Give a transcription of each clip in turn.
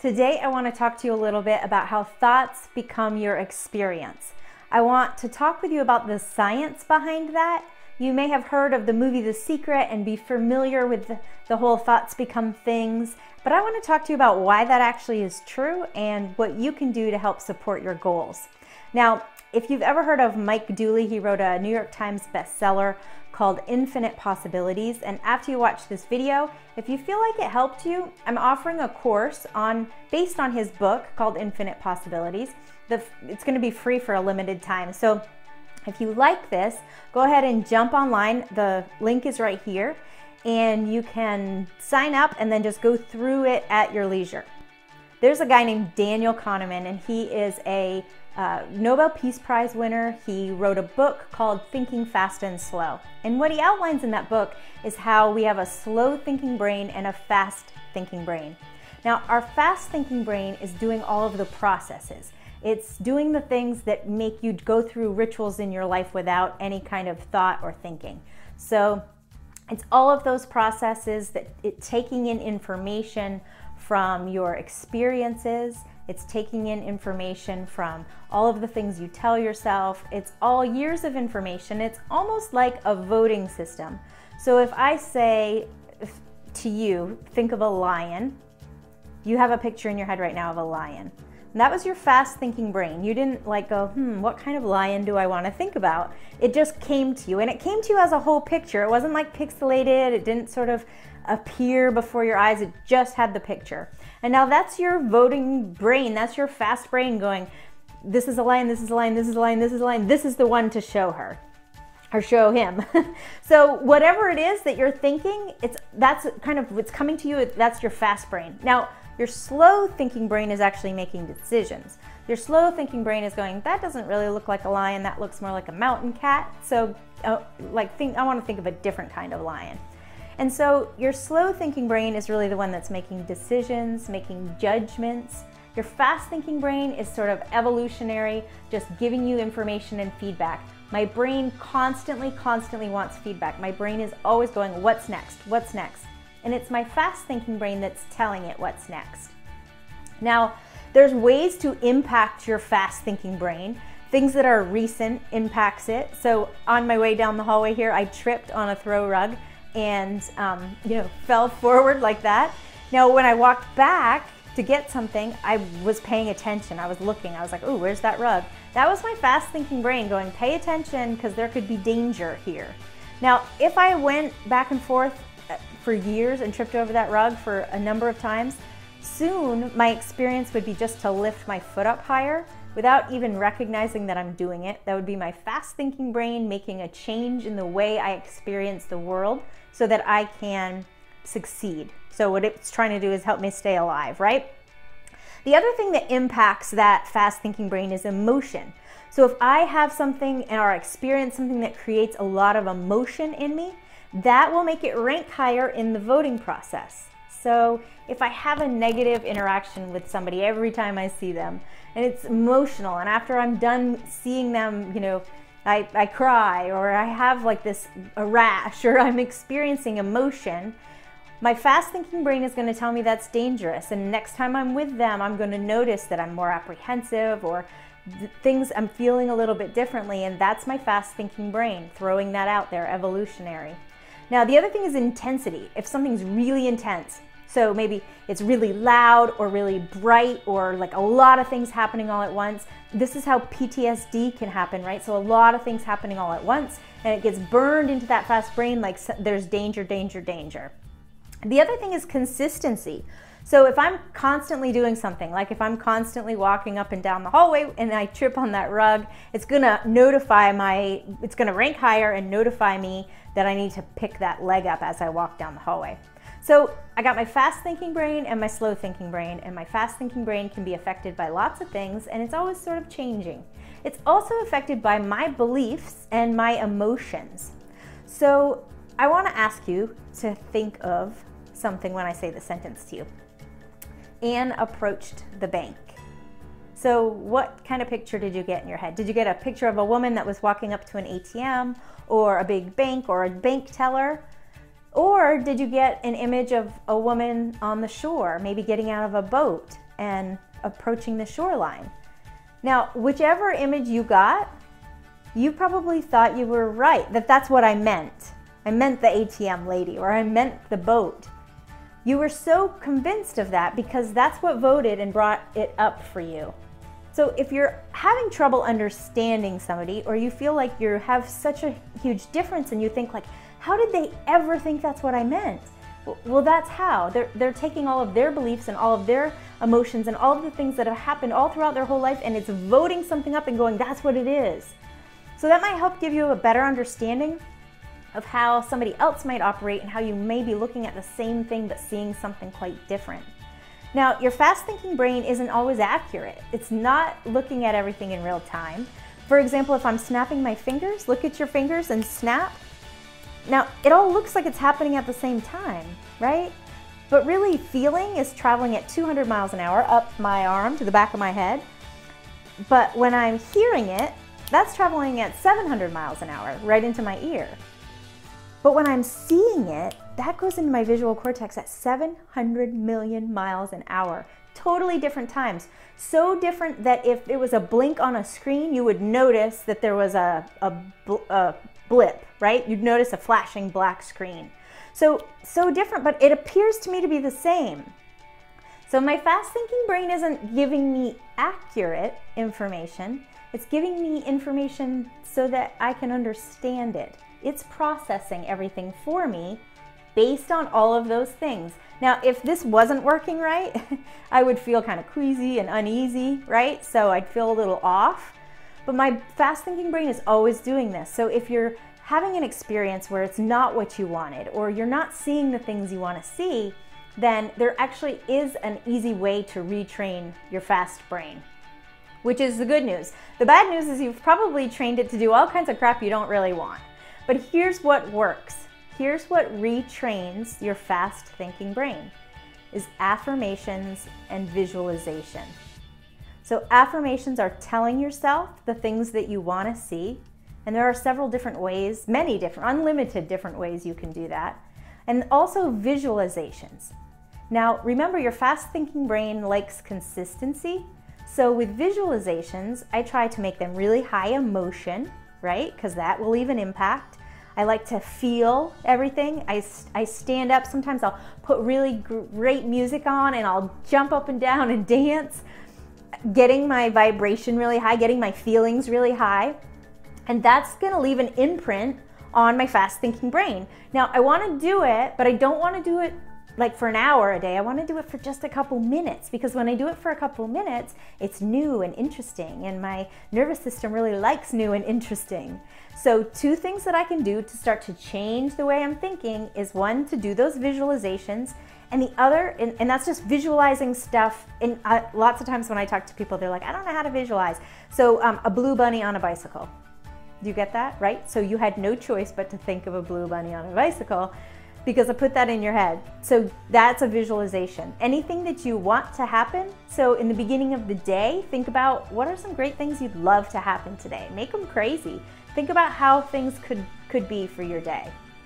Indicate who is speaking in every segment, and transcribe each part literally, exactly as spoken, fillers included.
Speaker 1: Today I want to talk to you a little bit about how thoughts become your experience. I want to talk with you about the science behind that. You may have heard of the movie The Secret and be familiar with the, the whole thoughts become things, but I want to talk to you about why that actually is true and what you can do to help support your goals. Now, if you've ever heard of Mike Dooley, he wrote a New York Times bestseller called Infinite Possibilities, and after you watch this video, if you feel like it helped you, I'm offering a course on based on his book called Infinite Possibilities. The, it's going to be free for a limited time. So if you like this, go ahead and jump online. The link is right here, and you can sign up and then just go through it at your leisure. There's a guy named Daniel Kahneman, and he is a uh, Nobel Peace Prize winner. He wrote a book called Thinking Fast and Slow. And what he outlines in that book is how we have a slow thinking brain and a fast thinking brain. Now, our fast thinking brain is doing all of the processes. It's doing the things that make you go through rituals in your life without any kind of thought or thinking. So it's all of those processes that it taking in information from your experiences. It's taking in information from all of the things you tell yourself. It's all years of information. It's almost like a voting system. So if I say to you, think of a lion, you have a picture in your head right now of a lion. And that was your fast thinking brain. You didn't like go, hmm, what kind of lion do I want to think about? It just came to you, and it came to you as a whole picture. It wasn't like pixelated. It didn't sort of appear before your eyes. It just had the picture. And now that's your voting brain. That's your fast brain going, this is a lion, this is a lion, this is a lion, this is a lion. This is the one to show her or show him. So whatever it is that you're thinking, it's that's kind of what's coming to you. That's your fast brain. Now, your slow thinking brain is actually making decisions. Your slow thinking brain is going, that doesn't really look like a lion. That looks more like a mountain cat. So uh, like think, I want to think of a different kind of lion. And so your slow thinking brain is really the one that's making decisions, making judgments. Your fast thinking brain is sort of evolutionary, just giving you information and feedback. My brain constantly, constantly wants feedback. My brain is always going, what's next? What's next? And it's my fast thinking brain that's telling it what's next. Now, there's ways to impact your fast thinking brain. Things that are recent impacts it. So on my way down the hallway here, I tripped on a throw rug and um, you know, fell forward like that. Now, when I walked back to get something, I was paying attention. I was looking. I was like, oh, where's that rug? That was my fast thinking brain going, pay attention because there could be danger here. Now, if I went back and forth for years and tripped over that rug for a number of times, soon my experience would be just to lift my foot up higher without even recognizing that I'm doing it. That would be my fast thinking brain making a change in the way I experience the world so that I can succeed. So what it's trying to do is help me stay alive, right? The other thing that impacts that fast thinking brain is emotion. So if I have something or experience something that creates a lot of emotion in me, that will make it rank higher in the voting process. So if I have a negative interaction with somebody every time I see them, and it's emotional, and after I'm done seeing them, you know, I, I cry, or I have like this a rash, or I'm experiencing emotion, my fast thinking brain is going to tell me that's dangerous. And next time I'm with them, I'm going to notice that I'm more apprehensive, or things I'm feeling a little bit differently, and that's my fast thinking brain throwing that out there, evolutionary. Now, the other thing is intensity. If something's really intense, so maybe it's really loud or really bright or like a lot of things happening all at once, this is how P T S D can happen, right? So a lot of things happening all at once, and it gets burned into that fast brain like there's danger, danger, danger. The other thing is consistency. So if I'm constantly doing something, like if I'm constantly walking up and down the hallway and I trip on that rug, it's gonna notify my, it's gonna rank higher and notify me that I need to pick that leg up as I walk down the hallway. So I got my fast thinking brain and my slow thinking brain, and my fast thinking brain can be affected by lots of things, and it's always sort of changing. It's also affected by my beliefs and my emotions. So I wanna ask you to think of something when I say the sentence to you. Anne approached the bank. So what kind of picture did you get in your head? Did you get a picture of a woman that was walking up to an A T M, or a big bank, or a bank teller? Or did you get an image of a woman on the shore, maybe getting out of a boat, and approaching the shoreline. Now, whichever image you got, you probably thought you were right, that that's what I meant. I meant the A T M lady, or I meant the boat. You were so convinced of that because that's what voted and brought it up for you. So if you're having trouble understanding somebody, or you feel like you have such a huge difference and you think like, how did they ever think that's what I meant? Well, that's how. They're, they're taking all of their beliefs and all of their emotions and all of the things that have happened all throughout their whole life, and it's voting something up and going, that's what it is. So that might help give you a better understanding of how somebody else might operate and how you may be looking at the same thing but seeing something quite different. Now, your fast-thinking brain isn't always accurate. It's not looking at everything in real time. For example, if I'm snapping my fingers, look at your fingers and snap. Now, it all looks like it's happening at the same time, right? But really, feeling is traveling at two hundred miles an hour up my arm to the back of my head. But when I'm hearing it, that's traveling at seven hundred miles an hour right into my ear. But when I'm seeing it, that goes into my visual cortex at seven hundred million miles an hour. Totally different times. So different that if it was a blink on a screen, you would notice that there was a, a, a blip, right? You'd notice a flashing black screen. So, so different, but it appears to me to be the same. So my fast-thinking brain isn't giving me accurate information. It's giving me information so that I can understand it. It's processing everything for me based on all of those things. Now, if this wasn't working right, I would feel kind of queasy and uneasy, right? So I'd feel a little off. But my fast-thinking brain is always doing this. So if you're having an experience where it's not what you wanted, or you're not seeing the things you want to see, then there actually is an easy way to retrain your fast brain, which is the good news. The bad news is you've probably trained it to do all kinds of crap you don't really want. But here's what works. Here's what retrains your fast-thinking brain, is affirmations and visualization. So affirmations are telling yourself the things that you want to see, and there are several different ways, many different, unlimited different ways you can do that. And also visualizations. Now, remember, your fast-thinking brain likes consistency. So with visualizations, I try to make them really high emotion, right? Because that will leave an impact. I like to feel everything. I, I stand up. Sometimes I'll put really great music on and I'll jump up and down and dance, getting my vibration really high, getting my feelings really high. And that's going to leave an imprint on my fast-thinking brain. Now, I want to do it, but I don't want to do it like for an hour a day. I want to do it for just a couple minutes, because when I do it for a couple minutes, it's new and interesting, and my nervous system really likes new and interesting. So two things that I can do to start to change the way I'm thinking is, one, to do those visualizations, and the other, and, and that's just visualizing stuff. And uh, lots of times when I talk to people, they're like, I don't know how to visualize. So um, a blue bunny on a bicycle. Do you get that, right? So you had no choice but to think of a blue bunny on a bicycle, because I put that in your head. So that's a visualization. Anything that you want to happen. So in the beginning of the day, think about what are some great things you'd love to happen today. Make them crazy. Think about how things could, could be for your day.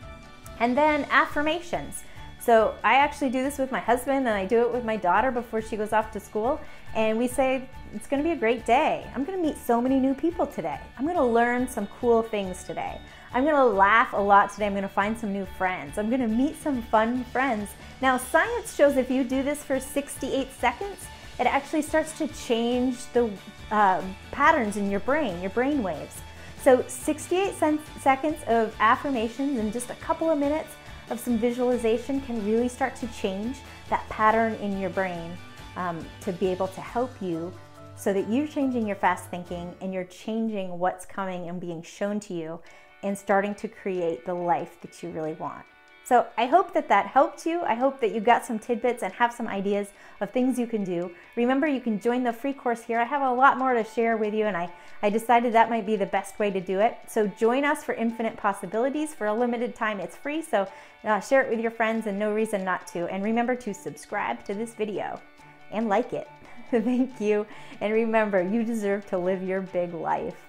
Speaker 1: And then affirmations. So I actually do this with my husband, and I do it with my daughter before she goes off to school. And we say, it's gonna be a great day. I'm gonna meet so many new people today. I'm gonna learn some cool things today. I'm gonna laugh a lot today. I'm gonna find some new friends. I'm gonna meet some fun friends. Now, science shows if you do this for sixty-eight seconds, it actually starts to change the uh, patterns in your brain, your brain waves. So sixty-eight seconds of affirmations and just a couple of minutes of some visualization can really start to change that pattern in your brain um, to be able to help you, so that you're changing your fast thinking and you're changing what's coming and being shown to you, and starting to create the life that you really want. So I hope that that helped you. I hope that you got some tidbits and have some ideas of things you can do. Remember, you can join the free course here. I have a lot more to share with you, and I, I decided that might be the best way to do it. So join us for infinite possibilities. For a limited time, it's free, so uh, share it with your friends, and no reason not to. And remember to subscribe to this video and like it. Thank you. And remember, you deserve to live your big life.